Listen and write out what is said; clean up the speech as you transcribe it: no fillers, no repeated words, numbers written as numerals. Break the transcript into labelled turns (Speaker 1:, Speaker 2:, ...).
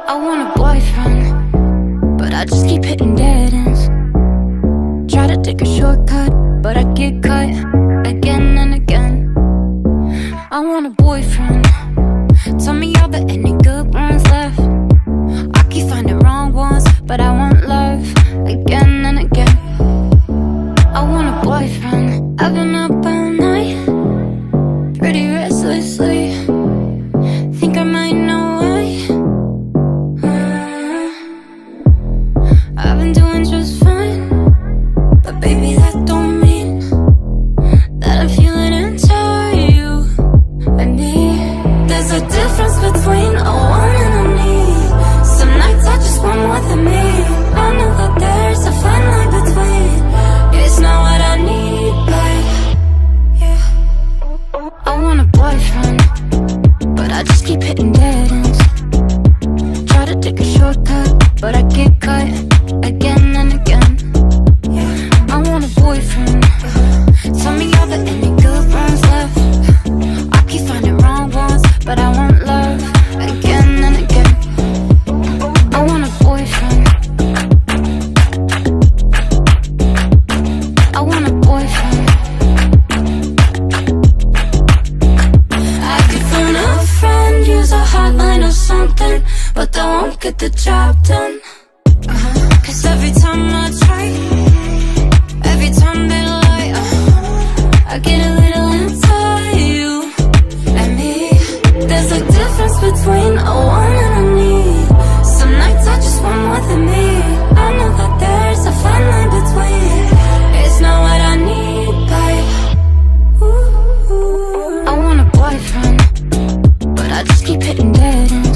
Speaker 1: I want a boyfriend, but I just keep hitting dead ends. Try to take a shortcut, but I get cut again and again. I want a boyfriend, tell me are there any good ones left? I keep finding wrong ones, but I want love again and again. I want a boyfriend, I've been up all night, pretty restlessly. Think I might know why. I've been doing just fine, but baby that don't mean that I'm feeling into you and me. There's a difference between a want and a need. Some nights I just want more than me. I know that there's a fine line between. It's not what I need, but yeah. I want a boyfriend, but I just keep hitting dead ends. Try to take a shortcut, but I get cut again and again. Yeah. I want a boyfriend, tell me are there any good ones left? I keep finding wrong ones, but I want love again and again. I want a boyfriend, I want a boyfriend. I could phone a friend, use a hotline or something, but that won't get the job done. Cause every time I try, every time they lie, I get a little into you and me. There's a difference between a want and a need. Some nights I just want more than me. I know that there's a fine line between. It's not what I need, but ooh, I want a boyfriend, but I just keep hitting dead ends.